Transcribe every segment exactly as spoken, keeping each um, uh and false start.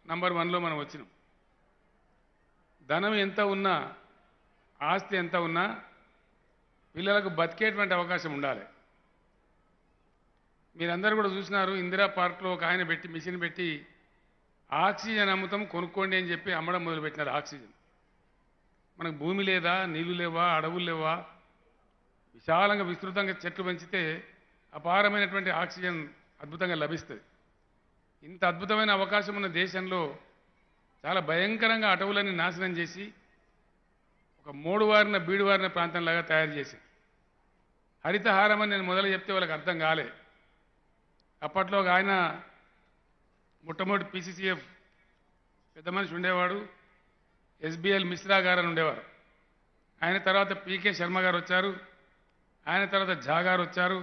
Number వన్లో మనం వచ్చినాం. ధనం ఎంత ఉన్నా, ఆస్తి ఎంత ఉన్నా పిల్లలకు బతికేటువంటి అవకాశం ఉండాలి. మీరందరూ కూడా చూసినారు, ఇందిరా పార్క్లో ఒక ఆయన పెట్టి మిషన్ పెట్టి ఆక్సిజన్ అమ్ముతాం కొనుక్కోండి అని చెప్పి అమ్మడం మొదలుపెట్టినారు. ఆక్సిజన్ మనకు భూమి లేదా, నీళ్లు లేవా, అడవులు లేవా, విశాలంగా విస్తృతంగా చెట్లు పెంచితే అపారమైనటువంటి ఆక్సిజన్ అద్భుతంగా లభిస్తుంది. ఇంత అద్భుతమైన అవకాశం ఉన్న దేశంలో చాలా భయంకరంగా అటవులని నాశనం చేసి ఒక మూడువారిన బీడువారిన ప్రాంతంలాగా తయారు చేసి హరితహారం అని నేను మొదలు చెప్తే వాళ్ళకి అర్థం కాలే. అప్పట్లో ఒక ఆయన మొట్టమొదటి పీసీసీఎఫ్ పెద్ద మనిషి ఉండేవాడు, ఎస్బిఎల్ మిశ్రా గారు అని ఉండేవారు. ఆయన తర్వాత పీకే శర్మ గారు వచ్చారు, ఆయన తర్వాత ఝా గారు వచ్చారు,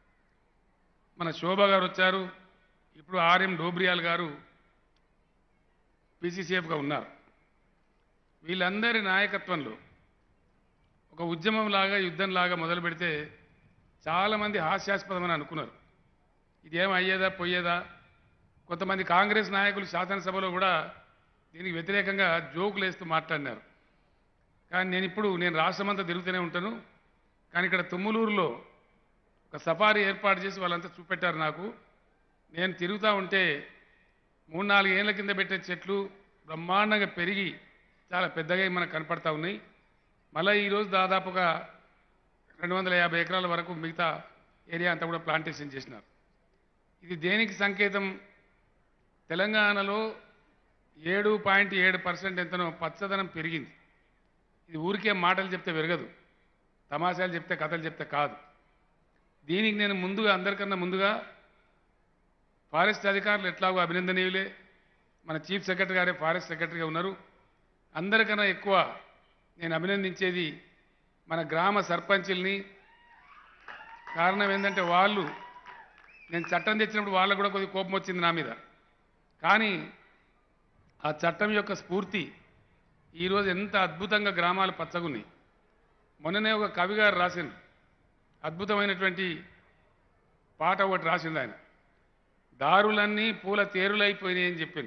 మన శోభ గారు వచ్చారు, ఇప్పుడు ఆర్ఎం డోబ్రియాల్ గారు పీసీసీఎఫ్గా ఉన్నారు. వీళ్ళందరి నాయకత్వంలో ఒక ఉద్యమంలాగా యుద్ధంలాగా మొదలు పెడితే చాలామంది హాస్యాస్పదమని అనుకున్నారు. ఇదేం అయ్యేదా పోయేదా. కొంతమంది కాంగ్రెస్ నాయకులు శాసనసభలో కూడా దీనికి వ్యతిరేకంగా జోకులు వేస్తూ మాట్లాడినారు. కానీ నేను ఇప్పుడు నేను రాష్ట్రమంతా తిరుగుతూనే ఉంటాను, కానీ ఇక్కడ తుమ్మలూరులో ఒక సఫారీ ఏర్పాటు చేసి వాళ్ళంతా చూపెట్టారు నాకు. నేను తిరుగుతూ ఉంటే మూడు నాలుగు ఏళ్ల కింద పెట్టే చెట్లు బ్రహ్మాండంగా పెరిగి చాలా పెద్దగా మనకు కనపడతా ఉన్నాయి. మళ్ళీ ఈరోజు దాదాపుగా రెండు వందల యాభై ఎకరాల వరకు మిగతా ఏరియా అంతా కూడా ప్లాంటేషన్ చేసినారు. ఇది దేనికి సంకేతం? తెలంగాణలో ఏడు పాయింట్ ఏడు పర్సెంట్ ఎంతనో పచ్చదనం పెరిగింది. ఇది ఊరికే మాటలు చెప్తే పెరగదు, తమాషాలు చెప్తే కథలు చెప్తే కాదు. దీనికి నేను ముందుగా అందరికన్నా ముందుగా ఫారెస్ట్ అధికారులు ఎట్లాగో అభినందనీయులే, మన చీఫ్ సెక్రటరీ గారే ఫారెస్ట్ సెక్రటరీగా ఉన్నారు. అందరికన్నా ఎక్కువ నేను అభినందించేది మన గ్రామ సర్పంచుల్ని. కారణం ఏంటంటే వాళ్ళు, నేను చట్టం తెచ్చినప్పుడు వాళ్ళకు కూడా కొద్దిగా కోపం వచ్చింది నా మీద, కానీ ఆ చట్టం యొక్క స్ఫూర్తి ఈరోజు ఎంత అద్భుతంగా గ్రామాలు పచ్చగున్నాయి. మొన్ననే ఒక కవి గారు రాసిండు అద్భుతమైనటువంటి పాట ఒకటి రాసిండు ఆయన. దారులన్నీ పూల తేరులైపోయినాయి అని చెప్పింది.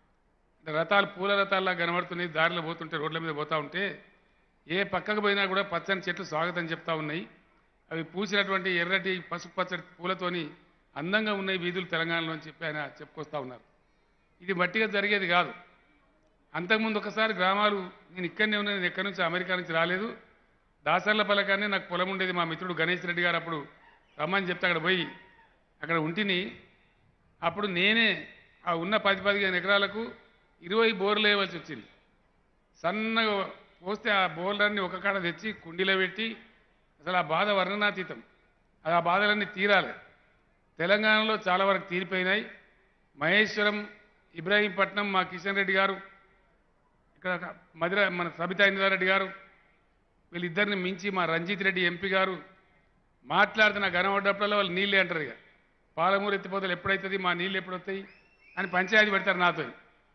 రథాలు పూల రథాల్లా కనబడుతున్నాయి, దారిలో పోతుంటే రోడ్ల మీద పోతూ ఉంటే ఏ పక్కకు పోయినా కూడా పచ్చని చెట్లు స్వాగతం చెప్తా ఉన్నాయి. అవి పూసినటువంటి ఎర్రటి పసుపు పచ్చటి పూలతోని అందంగా ఉన్నాయి వీధులు తెలంగాణలో అని చెప్పి ఆయన చెప్పుకొస్తూ ఉన్నారు. ఇది మట్టిగా జరిగేది కాదు. అంతకుముందు ఒకసారి గ్రామాలు, నేను ఇక్కడనే ఉన్నా, నేను ఎక్కడి నుంచి అమెరికా నుంచి రాలేదు, దాసర్ల పలకానే నాకు పొలం ఉండేది. మా మిత్రుడు గణేష్ రెడ్డి గారు అప్పుడు రమ్మని చెప్తే అక్కడ పోయి అక్కడ ఉంటిని. అప్పుడు నేనే ఆ ఉన్న పది పదిహేను ఎకరాలకు ఇరవై బోర్లు వేయవలసి వచ్చింది. సన్నగా పోస్తే ఆ బోర్లన్నీ ఒక కాడ తెచ్చి కుండీలో పెట్టి, అసలు ఆ బాధ వర్ణనాతీతం. అది ఆ బాధలన్నీ తీరాలి. తెలంగాణలో చాలా వరకు తీరిపోయినాయి. మహేశ్వరం, ఇబ్రాహీంపట్నం మా కిషన్ రెడ్డి గారు, ఇక్కడ మధుర మన సబితా ఇంద్రారెడ్డి గారు, వీళ్ళిద్దరిని మించి మా రంజిత్ రెడ్డి ఎంపీ గారు మాట్లాడితే నాకు కనబడ్డప్పుడల్లా వాళ్ళు నీళ్ళే అంటారు. ఇక పాలమూరు ఎత్తిపోతలు ఎప్పుడైతుంది, మా నీళ్ళు ఎప్పుడు వస్తాయి అని పంచాయతీ పెడతారు నాతో.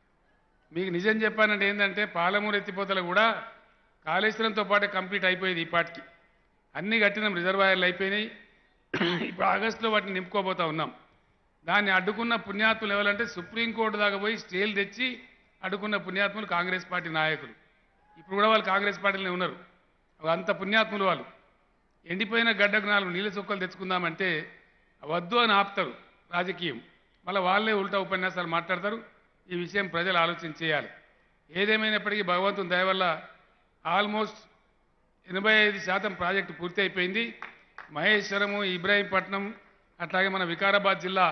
మీకు నిజం చెప్పానంటే ఏంటంటే పాలమూరు ఎత్తిపోతలు కూడా కాళేశ్వరంతో పాటే కంప్లీట్ అయిపోయేది. ఈ పాటికి అన్నీ కట్టినాం, రిజర్వాయర్లు అయిపోయినాయి. ఇప్పుడు ఆగస్టులో వాటిని నింపుకోబోతా ఉన్నాం. దాన్ని అడ్డుకున్న పుణ్యాత్ములు ఎవరంటే సుప్రీంకోర్టు దాకా పోయి స్టేలు తెచ్చి అడ్డుకున్న పుణ్యాత్ములు కాంగ్రెస్ పార్టీ నాయకులు. ఇప్పుడు కూడా వాళ్ళు కాంగ్రెస్ పార్టీలోనే ఉన్నారు. అంత పుణ్యాత్ములు వాళ్ళు. ఎండిపోయిన గడ్డకు నాలుగు నీళ్ళ చుక్కలు తెచ్చుకుందామంటే వద్దు అని ఆపుతారు రాజకీయం. మళ్ళీ వాళ్ళే ఉల్టా ఉపన్యాసాలు మాట్లాడతారు. ఈ విషయం ప్రజలు ఆలోచన చేయాలి. ఏదేమైనప్పటికీ భగవంతుని దయ వల్ల ఆల్మోస్ట్ ఎనభై ఐదు శాతం ప్రాజెక్టు పూర్తి అయిపోయింది. మహేశ్వరము, ఇబ్రాహీంపట్నం, అట్లాగే మన వికారాబాద్ జిల్లా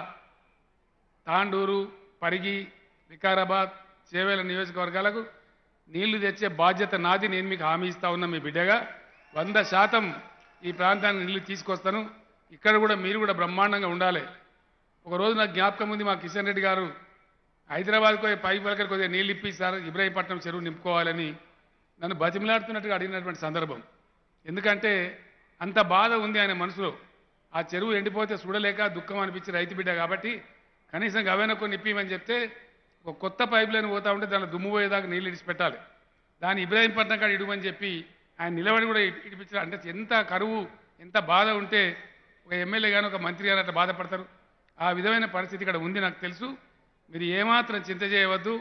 తాండూరు, పరిగి, వికారాబాద్, చేవేల నియోజకవర్గాలకు నీళ్లు తెచ్చే బాధ్యత నాది. నేను మీకు హామీ ఇస్తా ఉన్నా మీ బిడ్డగా. వంద శాతం ఈ ప్రాంతానికి నీళ్లు తీసుకొస్తాను. ఇక్కడ కూడా మీరు కూడా బ్రహ్మాండంగా ఉండాలి. ఒకరోజు నాకు జ్ఞాపకం ఉంది, మా కిషన్ రెడ్డి గారు హైదరాబాద్కు పై పలకరికి కొద్దిగా నీళ్ళు ఇప్పిస్తారు, ఇబ్రాహీంపట్నం చెరువు నింపుకోవాలని నన్ను బతిమిలాడుతున్నట్టుగా అడిగినటువంటి సందర్భం. ఎందుకంటే అంత బాధ ఉంది ఆయన మనసులో. ఆ చెరువు ఎండిపోతే చూడలేక దుఃఖం అనిపించి రైతు బిడ్డ కాబట్టి కనీసం గవేన కొన్ని ఇప్పిమని చెప్తే ఒక కొత్త పైప్ లైన్ పోతా ఉంటే దాంట్లో దుమ్ము పోయేదాకా నీళ్ళు ఇడిచిపెట్టాలి, దాన్ని ఇబ్రాహీంపట్నం కాడ ఇడుమని చెప్పి ఆయన నిలబడి కూడా ఇడిపించారు. అంటే ఎంత కరువు, ఎంత బాధ ఉంటే ఒక ఎమ్మెల్యే కానీ ఒక మంత్రి కానీ అట్లా బాధపడతారు. ఆ విధమైన పరిస్థితి ఇక్కడ ఉంది నాకు తెలుసు. మీరు ఏమాత్రం చింత చేయవద్దు.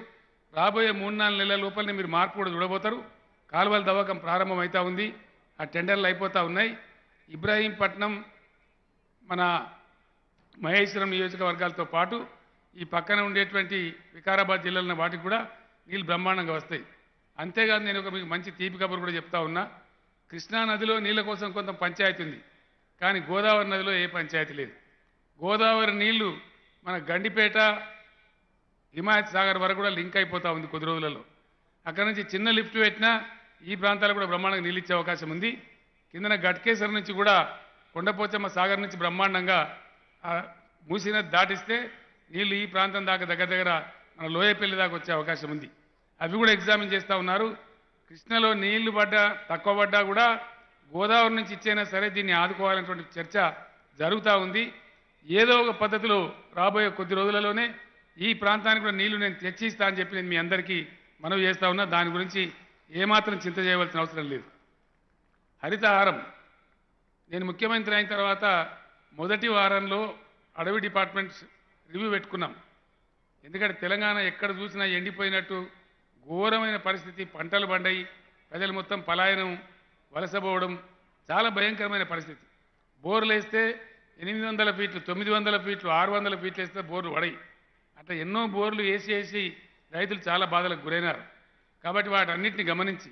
రాబోయే మూడు నాలుగు నెలల లోపలనే మీరు మార్పు కూడా చూడబోతారు. కాలువల దవ్వకం ప్రారంభమవుతా ఉంది. ఆ టెండర్లు అయిపోతూ ఉన్నాయి. ఇబ్రాహీంపట్నం మన మహేశ్వరం నియోజకవర్గాలతో పాటు ఈ పక్కన ఉండేటువంటి వికారాబాద్ జిల్లాలో వాటికి కూడా నీళ్ళు బ్రహ్మాండంగా వస్తాయి. అంతేకాదు నేను ఒక మీకు మంచి తీపి కబురు కూడా చెప్తా ఉన్నా. కృష్ణా నదిలో నీళ్ళ కోసం కొంత పంచాయతీ ఉంది, కానీ గోదావరి నదిలో ఏ పంచాయతీ లేదు. గోదావరి నీళ్లు మన గండిపేట హిమాయత్ సాగర్ వరకు కూడా లింక్ అయిపోతూ ఉంది కొద్ది రోజులలో. అక్కడ నుంచి చిన్న లిఫ్ట్ పెట్టినా ఈ ప్రాంతాలకు కూడా బ్రహ్మాండంగా నీళ్ళు ఇచ్చే అవకాశం ఉంది. కిందన గట్కేశ్వరం నుంచి కూడా కొండపోచమ్మ సాగర్ నుంచి బ్రహ్మాండంగా మూసి నది దాటిస్తే నీళ్లు ఈ ప్రాంతం దాకా దగ్గర దగ్గర మన లోయపల్లి దాకా వచ్చే అవకాశం ఉంది. అవి కూడా ఎగ్జామిన్ చేస్తూ ఉన్నారు. కృష్ణలో నీళ్లు పడ్డా తక్కువ పడ్డా కూడా గోదావరి నుంచి ఇచ్చైనా సరే దీన్ని ఆదుకోవాలనేటువంటి చర్చ జరుగుతూ ఉంది. ఏదో ఒక పద్ధతిలో రాబోయే కొద్ది రోజులలోనే ఈ ప్రాంతానికి కూడా నీళ్లు నేను తెచ్చిస్తా అని చెప్పి నేను మీ అందరికీ మనవి చేస్తూ ఉన్నా. దాని గురించి ఏమాత్రం చింత చేయవలసిన అవసరం లేదు. హరితహారం నేను ముఖ్యమంత్రి అయిన తర్వాత మొదటి వారంలో అడవి డిపార్ట్మెంట్స్ రివ్యూ పెట్టుకున్నాం. ఎందుకంటే తెలంగాణ ఎక్కడ చూసినా ఎండిపోయినట్టు ఘోరమైన పరిస్థితి, పంటలు పండాయి, ప్రజలు మొత్తం పలాయనం, వలసపోవడం, చాలా భయంకరమైన పరిస్థితి. బోర్లు వేస్తే ఎనిమిది వందల ఫీట్లు తొమ్మిది వందల ఫీట్లు ఆరు వందల ఫీట్లు వేస్తే బోర్లు పడాయి. అట్లా ఎన్నో బోర్లు వేసి వేసి రైతులు చాలా బాధలకు గురైనారు. కాబట్టి వాటన్నిటిని గమనించి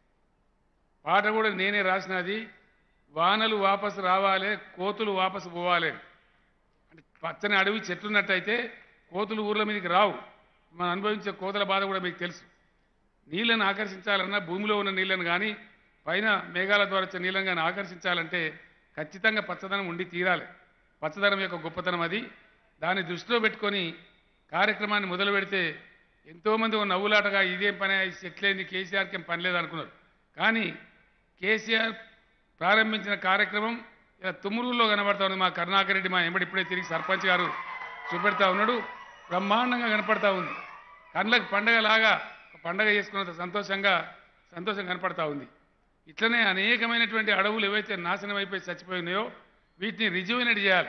పాట కూడా నేనే రాసినది, వానలు వాపసు రావాలి, కోతులు వాపసు పోవాలి. అంటే పచ్చని అడవి చెట్లున్నట్టయితే కోతులు ఊర్ల మీదకి రావు. మనం అనుభవించే కోతుల బాధ కూడా మీకు తెలుసు. నీళ్ళను ఆకర్షించాలన్నా భూమిలో ఉన్న నీళ్ళను కానీ పైన మేఘాల ద్వారా వచ్చే నీళ్ళను కానీ ఆకర్షించాలంటే ఖచ్చితంగా పచ్చదనం ఉండి తీరాలి. పచ్చదనం యొక్క గొప్పతనం అది. దాన్ని దృష్టిలో పెట్టుకొని కార్యక్రమాన్ని మొదలు పెడితే ఎంతోమంది నవ్వులాటగా ఇదేం పని, చెట్లేంది, కేసీఆర్కి ఏం పని లేదనుకున్నారు. కానీ కేసీఆర్ ప్రారంభించిన కార్యక్రమం ఇలా తుమ్మురుల్లో కనబడతా ఉంది. మా కరుణాకర్ రెడ్డి మా ఎంబడి ఇప్పుడే తిరిగి సర్పంచ్ గారు చూపెడతా ఉన్నాడు. బ్రహ్మాండంగా కనపడతా ఉంది. కళ్ళకు పండగలాగా పండగ చేసుకున్నంత సంతోషంగా సంతోషం కనపడతా ఉంది. ఇట్లనే అనేకమైనటువంటి అడవులు ఏవైతే నాశనం అయిపోయి చచ్చిపోయి ఉన్నాయో వీటిని రిజ్యూనేట్ చేయాలి.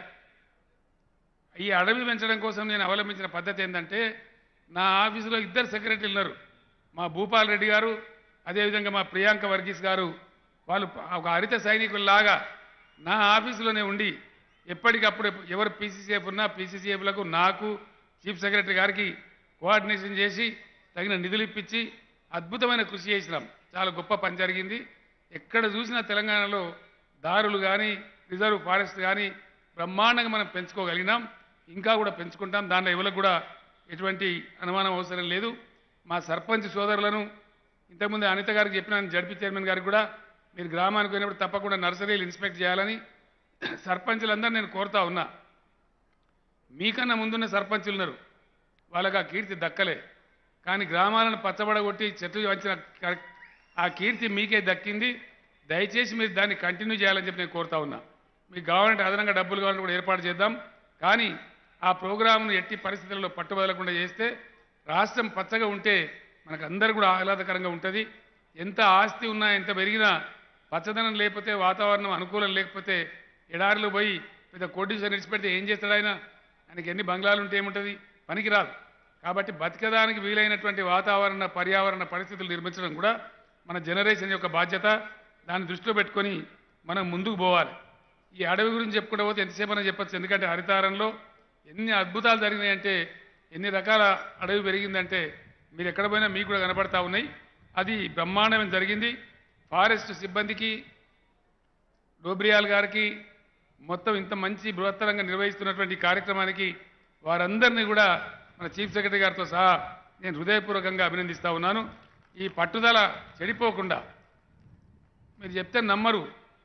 ఈ అడవి పెంచడం కోసం నేను అవలంబించిన పద్ధతి ఏంటంటే, నా ఆఫీసులో ఇద్దరు సెక్రటరీలు ఉన్నారు. మా భూపాల్ రెడ్డి గారు, అదేవిధంగా మా ప్రియాంక వర్గీస్ గారు. వాళ్ళు ఒక హరిత సైనికుల్లాగా నా ఆఫీసులోనే ఉండి ఎప్పటికప్పుడు ఎవరు పీసీసీఎఫ్ ఉన్నా పీసీసీఎఫ్లకు నాకు చీఫ్ సెక్రటరీ గారికి కోఆర్డినేషన్ చేసి తగిన నిధులు ఇప్పించి అద్భుతమైన కృషి చేసినాం. చాలా గొప్ప పని జరిగింది. ఎక్కడ చూసినా తెలంగాణలో దారులు కానీ రిజర్వ్ ఫారెస్ట్ కానీ బ్రహ్మాండంగా మనం పెంచుకోగలిగినాం. ఇంకా కూడా పెంచుకుంటాం. దాంట్లో ఎవరికి కూడా ఎటువంటి అనుమానం అవసరం లేదు. మా సర్పంచ్ సోదరులను ఇంతకుముందు అనిత గారికి చెప్పినాను, జడ్పీ చైర్మన్ గారికి కూడా మీరు గ్రామానికి పోయినప్పుడు తప్పకుండా నర్సరీలు ఇన్స్పెక్ట్ చేయాలని సర్పంచులందరూ నేను కోరుతా ఉన్నా. మీకన్నా ముందున్న సర్పంచులు ఉన్నారు, వాళ్ళకి ఆ కీర్తి దక్కలే. కానీ గ్రామాలను పచ్చబడగొట్టి చెట్లు వంచిన ఆ కీర్తి మీకే దక్కింది. దయచేసి మీరు దాన్ని కంటిన్యూ చేయాలని చెప్పి నేను కోరుతా ఉన్నా. మీకు కావాలంటే అదనంగా డబ్బులు కావాలంటే కూడా ఏర్పాటు చేద్దాం. కానీ ఆ ప్రోగ్రాంను ఎట్టి పరిస్థితుల్లో పట్టుబదలకుండా చేస్తే రాష్ట్రం పచ్చగా ఉంటే మనకు అందరూ కూడా ఆహ్లాదకరంగా ఉంటుంది. ఎంత ఆస్తి ఉన్నా ఎంత పెరిగినా పచ్చదనం లేకపోతే, వాతావరణం అనుకూలం లేకపోతే ఎడారిలో పోయి పెద్ద కోటీశ్వరం విడిచిపెడితే ఏం చేస్తాడు ఆయన? ఆయనకి ఎన్ని బంగ్లాలు ఉంటే ఏముంటుంది? పనికిరాదు. కాబట్టి బతికడానికి వీలైనటువంటి వాతావరణ పర్యావరణ పరిస్థితులు నిర్మించడం కూడా మన జనరేషన్ యొక్క బాధ్యత. దాన్ని దృష్టిలో పెట్టుకొని మనం ముందుకు పోవాలి. ఈ అడవి గురించి చెప్పుకుంటూ పోతే ఎంతసేపు అని చెప్పచ్చు. ఎందుకంటే హరితారంలో ఎన్ని అద్భుతాలు జరిగినాయంటే, ఎన్ని రకాల అడవి పెరిగిందంటే మీరు ఎక్కడ పోయినా మీకు కూడా కనపడతా ఉన్నాయి. అది బ్రహ్మాండమైన జరిగింది. ఫారెస్ట్ సిబ్బందికి, డోబ్రియాల్ గారికి, మొత్తం ఇంత మంచి బృహత్తరంగా నిర్వహిస్తున్నటువంటి కార్యక్రమానికి వారందరినీ కూడా మన చీఫ్ సెక్రటరీ గారితో సహా నేను హృదయపూర్వకంగా అభినందిస్తూ ఉన్నాను. ఈ పట్టుదల చెడిపోకుండా మీరు చెప్తే నమ్మరు.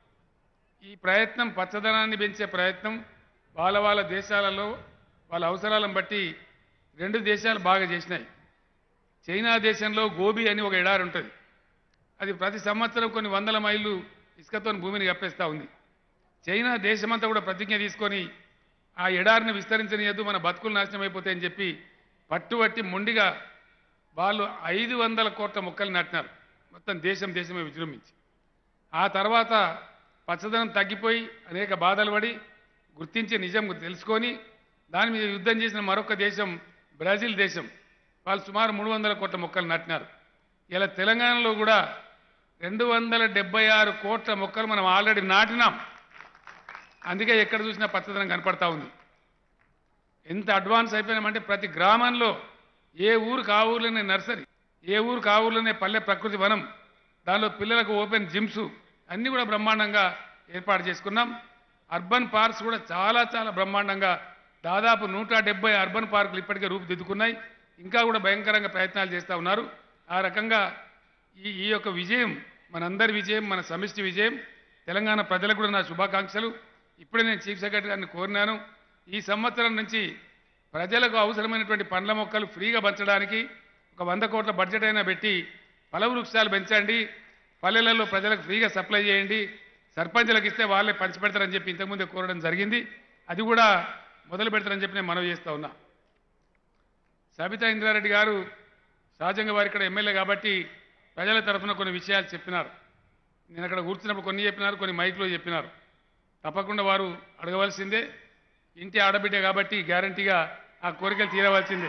ఈ ప్రయత్నం పచ్చదనాన్ని పెంచే ప్రయత్నం వాళ్ళ వాళ్ళ దేశాలలో వాళ్ళ అవసరాలను బట్టి రెండు దేశాలు బాగా చేసినాయి. చైనా దేశంలో గోబీ అని ఒక ఎడారి ఉంటుంది. అది ప్రతి సంవత్సరం కొన్ని వందల మైళ్ళు ఇసుకతో భూమిని కప్పేస్తూ ఉంది. చైనా దేశమంతా కూడా ప్రతిజ్ఞ తీసుకొని ఆ ఎడారిని విస్తరించనియద్దు, మన బతుకులు నాశనం అయిపోతాయని చెప్పి పట్టుబట్టి మొండిగా వాళ్ళు ఐదు వందల కోట్ల మొక్కలు నాటినారు. మొత్తం దేశం దేశమే విజృంభించి ఆ తర్వాత పచ్చదనం తగ్గిపోయి అనేక బాధలు పడి గుర్తించి నిజం తెలుసుకొని దాని మీద యుద్ధం చేసిన మరొక దేశం బ్రెజిల్ దేశం. వాళ్ళు సుమారు మూడు వందల కోట్ల మొక్కలు నాటినారు. ఇలా తెలంగాణలో కూడా రెండు వందల డెబ్బై ఆరు కోట్ల మొక్కలు మనం ఆల్రెడీ నాటినాం. అందుకే ఎక్కడ చూసినా పచ్చదనం కనపడతా ఉంది. ఎంత అడ్వాన్స్ అయిపోయినామంటే ప్రతి గ్రామంలో ఏ ఊరు కా ఊర్లోనే నర్సరీ, ఏ ఊరు కా ఊర్లోనే పల్లె ప్రకృతి వనం, దానిలో పిల్లలకు ఓపెన్ జిమ్స్ అన్నీ కూడా బ్రహ్మాండంగా ఏర్పాటు చేసుకున్నాం. అర్బన్ పార్క్స్ కూడా చాలా చాలా బ్రహ్మాండంగా దాదాపు నూట డెబ్బై అర్బన్ పార్కులు ఇప్పటికే రూపుదిద్దుకున్నాయి. ఇంకా కూడా భయంకరంగా ప్రయత్నాలు చేస్తూ ఉన్నారు. ఆ రకంగా ఈ ఈ యొక్క విజయం మనందరి విజయం, మన సమిష్టి విజయం. తెలంగాణ ప్రజలకు కూడా నా శుభాకాంక్షలు. ఇప్పుడే నేను చీఫ్ సెక్రటరీ గారిని కోరినాను, ఈ సంవత్సరం నుంచి ప్రజలకు అవసరమైనటువంటి పండ్ల మొక్కలు ఫ్రీగా పంచడానికి ఒక వంద కోట్ల బడ్జెట్ అయినా పెట్టి ఫల వృక్షాలు పెంచండి, పల్లెలలో ప్రజలకు ఫ్రీగా సప్లై చేయండి, సర్పంచులకు ఇస్తే వాళ్ళే పంచిపెడతారని చెప్పి ఇంతకుముందే కోరడం జరిగింది. అది కూడా మొదలు పెడతారని చెప్పి నేను మనవి చేస్తూ ఉన్నా. సబితా ఇంద్రారెడ్డి గారు సహజంగా వారు ఇక్కడ ఎమ్మెల్యే కాబట్టి ప్రజల తరఫున కొన్ని విషయాలు చెప్పినారు. నేను అక్కడ కూర్చున్నప్పుడు కొన్ని చెప్పినారు, కొన్ని మైక్లో చెప్పినారు. తప్పకుండా వారు అడగవలసిందే. ఇంటి ఆడబిడ్డ కాబట్టి గ్యారంటీగా ఆ కోరికలు తీరవలసిందే.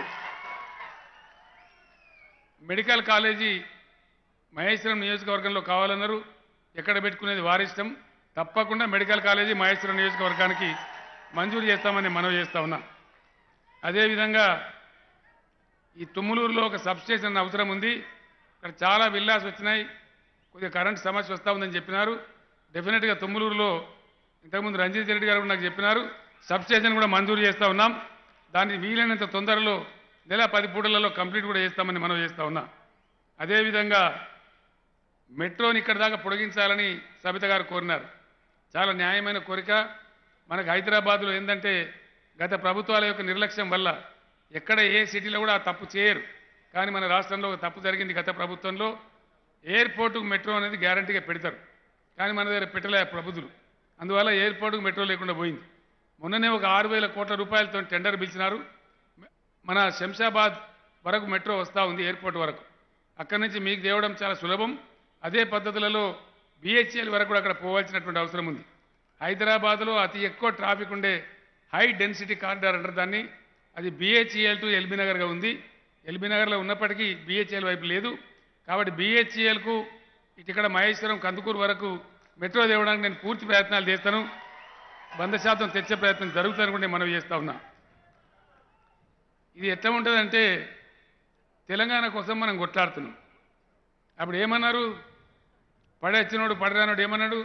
మెడికల్ కాలేజీ మహేశ్వరం నియోజకవర్గంలో కావాలన్నారు. ఎక్కడ పెట్టుకునేది వారిష్టం. తప్పకుండా మెడికల్ కాలేజీ మహేశ్వరం నియోజకవర్గానికి మంజూరు చేస్తామని మనవి చేస్తా ఉన్నా. అదేవిధంగా ఈ తుమ్మలూరులో ఒక సబ్స్టేషన్ అవసరం ఉంది. ఇక్కడ చాలా విల్లాస్ వచ్చినాయి, కొద్దిగా కరెంట్ సమస్య వస్తూ ఉందని చెప్పినారు. డెఫినెట్గా తుమ్మలూరులో ఇంతకుముందు రంజిత్ రెడ్డి గారు నాకు చెప్పినారు, సబ్స్టేషన్ కూడా మంజూరు చేస్తూ ఉన్నాం. దాన్ని వీలైనంత తొందరలో నెల పది పూటలలో కంప్లీట్ కూడా చేస్తామని మనం చేస్తూ ఉన్నాం. అదేవిధంగా మెట్రోని ఇక్కడ దాకా పొడిగించాలని సబిత గారు కోరినారు. చాలా న్యాయమైన కోరిక. మనకు హైదరాబాద్లో ఏంటంటే గత ప్రభుత్వాల యొక్క నిర్లక్ష్యం వల్ల ఎక్కడ ఏ సిటీలో కూడా తప్పు చేయరు. కానీ మన రాష్ట్రంలో ఒక తప్పు జరిగింది. గత ప్రభుత్వంలో ఎయిర్పోర్టుకు మెట్రో అనేది గ్యారంటీగా పెడతారు, కానీ మన దగ్గర పెట్టలే ప్రభుత్వం. అందువల్ల ఎయిర్పోర్టుకు మెట్రో లేకుండా పోయింది. మొన్ననే ఒక ఆరు వేల కోట్ల రూపాయలతో టెండర్ పిలిచినారు. మన శంషాబాద్ వరకు మెట్రో వస్తూ ఉంది, ఎయిర్పోర్ట్ వరకు. అక్కడి నుంచి మీకు తేవడం చాలా సులభం. అదే పద్ధతులలో బిహెచ్ఎల్ వరకు కూడా అక్కడ పోవాల్సినటువంటి అవసరం ఉంది. హైదరాబాద్లో అతి ఎక్కువ ట్రాఫిక్ ఉండే హై డెన్సిటీ కారిడార్ అంటారు దాన్ని. అది బిహెచ్ఈఎల్ టు ఎల్బీ నగర్గా ఉంది. ఎల్బీ నగర్లో ఉన్నప్పటికీ బిహెచ్ఎల్ వైపు లేదు. కాబట్టి బిహెచ్ఈఎల్కు ఇటు ఇక్కడ మహేశ్వరం కందుకూరు వరకు మెట్రో తేవడానికి నేను పూర్తి ప్రయత్నాలు చేస్తాను. వంద శాతం తెచ్చే ప్రయత్నం జరుగుతుందని కూడా నేను మనవి చేస్తా ఉన్నా. ఇది ఎట్లా ఉంటుందంటే తెలంగాణ కోసం మనం కొట్లాడుతున్నాం. అప్పుడు ఏమన్నారు, పడేచ్చినోడు పడరానోడు ఏమన్నాడు,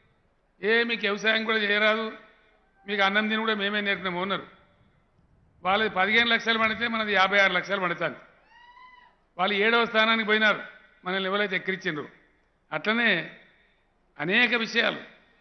ఏ మీకు వ్యవసాయం కూడా చేయరాదు, మీకు అన్నం తిని కూడా మేమే నేర్పినాము అన్నారు. వాళ్ళది పదిహేను లక్షలు పడితే మనది యాభై ఆరు లక్షలు పడుతుంది. వాళ్ళు ఏడవ స్థానానికి పోయినారు, మనల్ని ఎవరైతే ఎక్కిరించిండ్రు. అట్లనే అనేక విషయాలు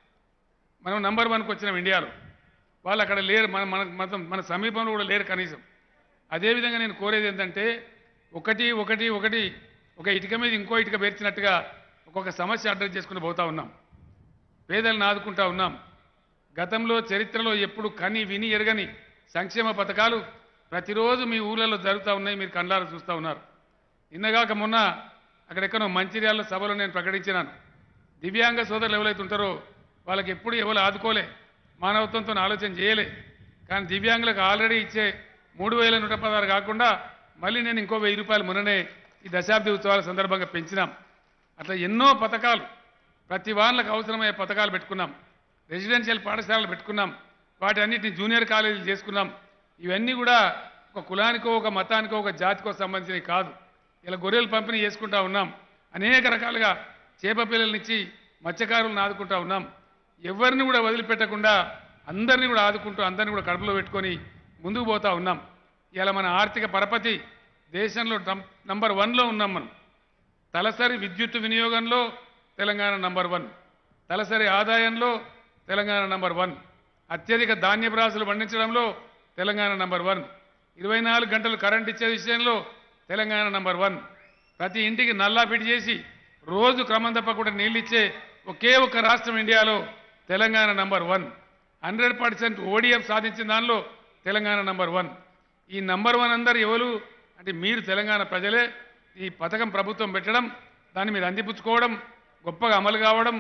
మనం నంబర్ వన్కి వచ్చినాం ఇండియాలో. వాళ్ళు అక్కడ లేరు, మన మన మొత్తం మన సమీపంలో కూడా లేరు కనీసం. అదేవిధంగా నేను కోరేది ఏంటంటే ఒకటి ఒకటి ఒకటి ఒక ఇటుక మీద ఇంకో ఇటుక పేర్చినట్టుగా ఒక్కొక్క సమస్య అడ్రస్ చేసుకుని పోతూ ఉన్నాం. పేదలను ఆదుకుంటా ఉన్నాం. గతంలో చరిత్రలో ఎప్పుడు కని విని ఎరగని సంక్షేమ పథకాలు ప్రతిరోజు మీ ఊళ్ళలో జరుగుతూ ఉన్నాయి, మీరు కండ్లారా చూస్తూ ఉన్నారు. నిన్నగాక మొన్న అక్కడెక్కడో మంచిర్యాల సభలో నేను ప్రకటించినాను, దివ్యాంగ సోదరులు ఎవరైతే ఉంటారో వాళ్ళకి ఎప్పుడు ఎవరు ఆదుకోలే, మానవత్వంతో ఆలోచన చేయలే. కానీ దివ్యాంగులకు ఆల్రెడీ ఇచ్చే మూడు వేల నూట పదహారు కాకుండా మళ్ళీ నేను ఇంకో వెయ్యి రూపాయలు మొన్ననే ఈ దశాబ్ది ఉత్సవాల సందర్భంగా పెంచినాం. అట్లా ఎన్నో పథకాలు ప్రతి వాళ్ళకు అవసరమయ్యే పథకాలు పెట్టుకున్నాం. రెసిడెన్షియల్ పాఠశాలలు పెట్టుకున్నాం. వాటి అన్నిటిని జూనియర్ కాలేజీలు చేసుకున్నాం. ఇవన్నీ కూడా ఒక కులానికో ఒక మతానికో ఒక జాతికో సంబంధించినవి కాదు. ఇలా గొర్రెలు పంపిణీ చేసుకుంటా ఉన్నాం. అనేక రకాలుగా చేప పిల్లలనిచ్చి మత్స్యకారులను ఆదుకుంటా ఉన్నాం. ఎవరిని కూడా వదిలిపెట్టకుండా అందరినీ కూడా ఆదుకుంటూ అందరినీ కూడా కడుపులో పెట్టుకొని ముందుకు పోతా ఉన్నాం. ఇలా మన ఆర్థిక పరపతి దేశంలో నంబర్ వన్లో ఉన్నాం. మనం తలసరి విద్యుత్ వినియోగంలో తెలంగాణ నంబర్ వన్, తలసరి ఆదాయంలో తెలంగాణ నంబర్ వన్, అత్యధిక ధాన్యపు రాశులు పండించడంలో తెలంగాణ నంబర్ వన్, ఇరవై నాలుగు గంటలు కరెంట్ ఇచ్చే విషయంలో తెలంగాణ నంబర్ వన్, ప్రతి ఇంటికి నల్లా ఫిట్ చేసి రోజు క్రమం తప్పకుండా నీళ్ళు ఇచ్చే ఒకే ఒక్క రాష్ట్రం ఇండియాలో Telangana number one, hundred percent ODF సాధించిన దానిలో తెలంగాణ నంబర్ వన్. ఈ నంబర్ వన్ అందరు ఎవరు అంటే మీరు తెలంగాణ ప్రజలే. ఈ పథకం ప్రభుత్వం పెట్టడం, దాన్ని మీరు అందిపుచ్చుకోవడం, గొప్పగా అమలు కావడం,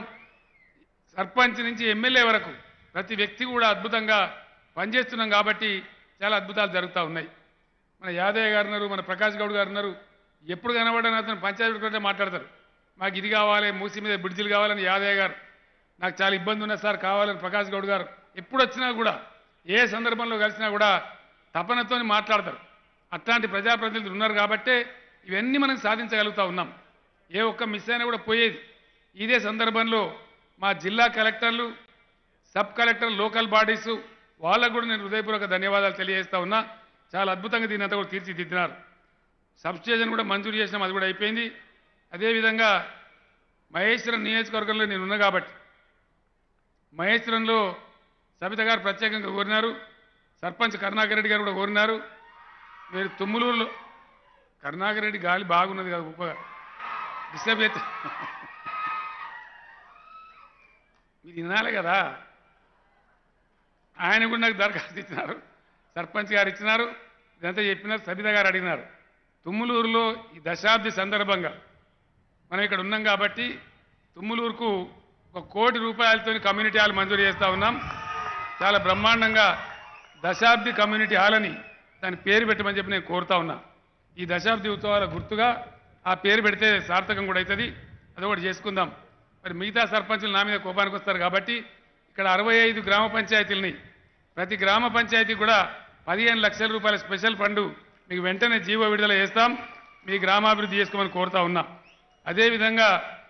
సర్పంచ్ నుంచి ఎమ్మెల్యే వరకు ప్రతి వ్యక్తి కూడా అద్భుతంగా పనిచేస్తున్నాం కాబట్టి చాలా అద్భుతాలు జరుగుతూ ఉన్నాయి. మన యాదయ్య గారు ఉన్నారు, మన ప్రకాష్ గౌడ్ గారు ఉన్నారు. ఎప్పుడు కనబడని అతను పంచాయతీ గురించి మాట్లాడతారు. మాకు ఇది కావాలి, మూసి మీద బ్రిడ్జిలు కావాలని యాదయ్య గారు, నాకు చాలా ఇబ్బంది ఉన్నది సార్ కావాలని ప్రకాష్ గౌడ్ గారు. ఎప్పుడు వచ్చినా కూడా ఏ సందర్భంలో కలిసినా కూడా తపనతో మాట్లాడతారు. అట్లాంటి ప్రజాప్రతినిధులు ఉన్నారు కాబట్టే ఇవన్నీ మనం సాధించగలుగుతా ఉన్నాం. ఏ ఒక్క మిస్ అయినా కూడా పోయేది. ఇదే సందర్భంలో మా జిల్లా కలెక్టర్లు, సబ్ కలెక్టర్, లోకల్ బాడీసు వాళ్ళకు కూడా నేను హృదయపూర్వక ధన్యవాదాలు తెలియజేస్తా ఉన్నా. చాలా అద్భుతంగా దీని అంతా కూడా తీర్చిదిద్దినారు. సబ్ స్టేషన్ కూడా మంజూరు చేసినాం, అది కూడా అయిపోయింది. అదేవిధంగా మహేశ్వరం నియోజకవర్గంలో నేను ఉన్నా కాబట్టి మహేశ్వరంలో సబిత గారు ప్రత్యేకంగా కోరినారు, సర్పంచ్ కరుణాకర్ రెడ్డి గారు కూడా కోరినారు. మీరు తుమ్ములూరులో కరుణాకర్ రెడ్డి గాలి బాగున్నది కదా, గొప్పగా డిస్టర్బ్ అయితే మీరు వినాలి కదా. ఆయన కూడా నాకు దరఖాస్తు ఇచ్చినారు, సర్పంచ్ గారు ఇచ్చినారు, ఇదంతా చెప్పినారు. సబిత గారు అడిగినారు. తుమ్ములూరులో ఈ దశాబ్ది సందర్భంగా మనం ఇక్కడ ఉన్నాం కాబట్టి తుమ్ములూరుకు ఒక కోటి రూపాయలతో కమ్యూనిటీ హాల్ మంజూరు చేస్తూ ఉన్నాం. చాలా బ్రహ్మాండంగా దశాబ్ది కమ్యూనిటీ హాల్ అని దాని పేరు పెట్టమని చెప్పి నేను కోరుతా ఉన్నా. ఈ దశాబ్ది ఉత్సవాల గుర్తుగా ఆ పేరు పెడితే సార్థకం కూడా అవుతుంది. అదొకటి చేసుకుందాం. మరి మిగతా సర్పంచులు నా మీద కోపానికి వస్తారు కాబట్టి ఇక్కడ అరవై ఐదు గ్రామ పంచాయతీలని, ప్రతి గ్రామ పంచాయతీ కూడా పదిహేను లక్షల రూపాయల స్పెషల్ ఫండ్ మీకు వెంటనే జీవో విడుదల చేస్తాం. మీ గ్రామాభివృద్ధి చేసుకోమని కోరుతా ఉన్నా. అదేవిధంగా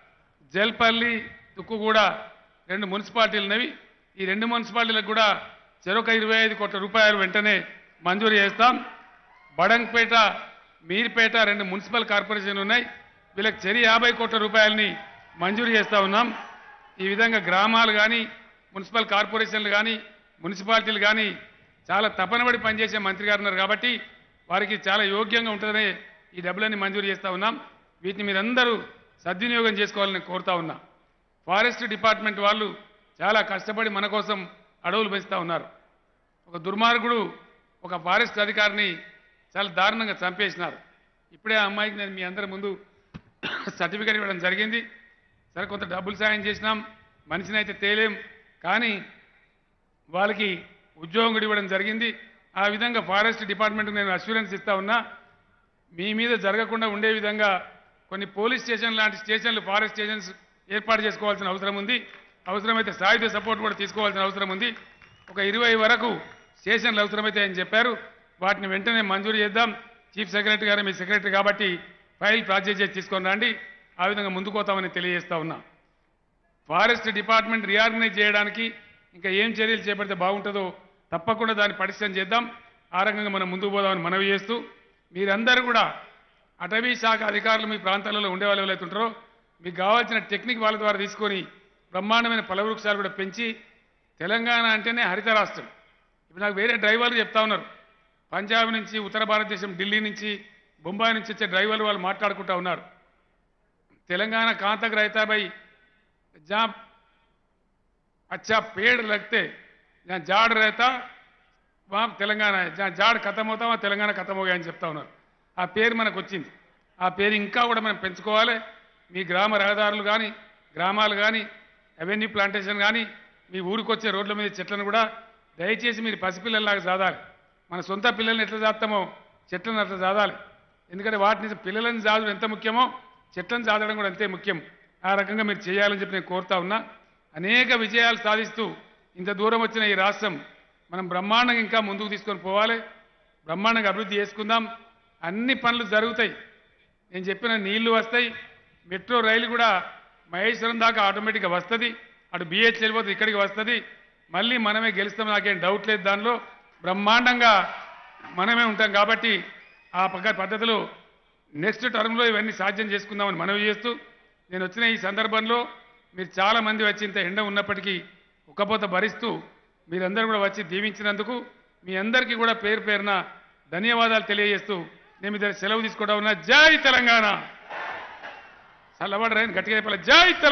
జల్పల్లి, తుక్కుగూడ రెండు మున్సిపాలిటీలు ఉన్నవి. ఈ రెండు మున్సిపాలిటీలకు కూడా చెరొక ఇరవై ఐదు కోట్ల రూపాయలు వెంటనే మంజూరు చేస్తాం. బడంగ్పేట, మీర్పేట రెండు మున్సిపల్ కార్పొరేషన్లు ఉన్నాయి. వీళ్ళకి చెరి యాభై కోట్ల రూపాయలని మంజూరు చేస్తూ ఉన్నాం. ఈ విధంగా గ్రామాలు కానీ, మున్సిపల్ కార్పొరేషన్లు కానీ, మున్సిపాలిటీలు కానీ చాలా తపనబడి పనిచేసే మంత్రి గారు ఉన్నారు కాబట్టి వారికి చాలా యోగ్యంగా ఉంటుందనే ఈ డబ్బులన్నీ మంజూరు చేస్తూ ఉన్నాం. వీటిని మీరందరూ సద్వినియోగం చేసుకోవాలని కోరుతా ఉన్నా. ఫారెస్ట్ డిపార్ట్మెంట్ వాళ్ళు చాలా కష్టపడి మన కోసం అడవులు పెంచుతూ ఉన్నారు. ఒక దుర్మార్గుడు ఒక ఫారెస్ట్ అధికారిని చాలా దారుణంగా చంపేసినారు. ఇప్పుడే ఆ అమ్మాయికి నేను మీ అందరి ముందు సర్టిఫికేట్ ఇవ్వడం జరిగింది. సరే, కొంత డబ్బులు సాయం చేసినాం, మనిషిని అయితే తేలేం, కానీ వాళ్ళకి ఉద్యోగం కూడా ఇవ్వడం జరిగింది. ఆ విధంగా ఫారెస్ట్ డిపార్ట్మెంట్కి నేను అష్యూరెన్స్ ఇస్తా ఉన్నా. మీ మీద జరగకుండా ఉండే విధంగా కొన్ని పోలీస్ స్టేషన్ లాంటి స్టేషన్లు, ఫారెస్ట్ స్టేషన్స్ ఏర్పాటు చేసుకోవాల్సిన అవసరం ఉంది. అవసరమైతే సాయుధ సపోర్ట్ కూడా తీసుకోవాల్సిన అవసరం ఉంది. ఒక ఇరవై వరకు స్టేషన్లు అవసరమైతే అని చెప్పారు. వాటిని వెంటనే మంజూరు చేద్దాం. చీఫ్ సెక్రటరీ గారు మీ సెక్రటరీ కాబట్టి ఫైల్ ప్రాసెస్ చేసి తీసుకొని రండి. ఆ విధంగా ముందుకు పోతామని తెలియజేస్తా ఉన్నా. ఫారెస్ట్ డిపార్ట్మెంట్ రీఆర్గనైజ్ చేయడానికి ఇంకా ఏం చర్యలు చేపడితే బాగుంటుందో తప్పకుండా దాన్ని పటిష్టం చేద్దాం. ఆ రకంగా మనం ముందుకు పోదామని మనవి చేస్తూ, మీరందరూ కూడా అటవీ శాఖ అధికారులు మీ ప్రాంతాలలో ఉండే వాళ్ళు ఎవరైతే ఉంటారో మీకు కావాల్సిన టెక్నిక్ వాళ్ళ ద్వారా తీసుకొని బ్రహ్మాండమైన ఫల వృక్షాలు కూడా పెంచి, తెలంగాణ అంటేనే హరిత రాష్ట్రం. ఇప్పుడు నాకు వేరే డ్రైవర్లు చెప్తా ఉన్నారు, పంజాబ్ నుంచి, ఉత్తర భారతదేశం, ఢిల్లీ నుంచి, బొంబాయి నుంచి వచ్చే డ్రైవర్లు వాళ్ళు మాట్లాడుకుంటూ ఉన్నారు. తెలంగాణ कहाँ तक रहता है भाई, जहाँ अच्छा पेड़ लगते, जहाँ झाड़ रहता वहाँ తెలంగాణ है, जहाँ झाड़ खत्म होता वहाँ తెలంగాణ खत्म हो गया అని చెప్తా ఉన్నారు. ఆ పేరు మనకు వచ్చింది. ఆ పేరు ఇంకా కూడా మనం పెంచుకోవాలి. మీ గ్రామ రహదారులు కానీ, గ్రామాలు కానీ, అవెన్యూ ప్లాంటేషన్ కానీ, మీ ఊరికి వచ్చే రోడ్ల మీద చెట్లను కూడా దయచేసి మీరు పసిపిల్లల్లాగా సాదాలి. మన సొంత పిల్లల్ని ఎట్లా సాస్తామో చెట్లను అట్లా సాదాలి. ఎందుకంటే వాటిని పిల్లలను సాదడం ఎంత ముఖ్యమో చెట్లను సాదడం కూడా అంతే ముఖ్యం. ఆ రకంగా మీరు చేయాలని చెప్పి నేను కోరుతా ఉన్నా. అనేక విజయాలు సాధిస్తూ ఇంత దూరం వచ్చిన ఈ రాష్ట్రం మనం బ్రహ్మాండంగా ఇంకా ముందుకు తీసుకొని పోవాలి. బ్రహ్మాండంగా అభివృద్ధి చేసుకుందాం. అన్ని పనులు జరుగుతాయి. నేను చెప్పిన నీళ్లు వస్తాయి. మెట్రో రైలు కూడా మహేశ్వరం దాకా ఆటోమేటిక్గా వస్తుంది. అటు బిహెచ్ వెళ్ళిపోతే ఇక్కడికి వస్తుంది. మళ్ళీ మనమే గెలుస్తాం, నాకేం డౌట్ లేదు. దానిలో బ్రహ్మాండంగా మనమే ఉంటాం కాబట్టి ఆ పక్క పద్ధతిలో నెక్స్ట్ టర్మ్లో ఇవన్నీ సాధ్యం చేసుకుందామని మనవి చేస్తూ, నేను వచ్చిన ఈ సందర్భంలో మీరు చాలామంది వచ్చి ఇంత ఎండ ఉన్నప్పటికీ ఉక్కపోత భరిస్తూ మీరందరూ కూడా వచ్చి దీవించినందుకు మీ అందరికీ కూడా పేరు పేరున ధన్యవాదాలు తెలియజేస్తూ నేను ఇద్దరు సెలవు తీసుకోవడం ఉన్నా. జై తెలంగాణ. చల్లబడరాని గట్టిగా చెప్పాలి. జై తెలంగాణ.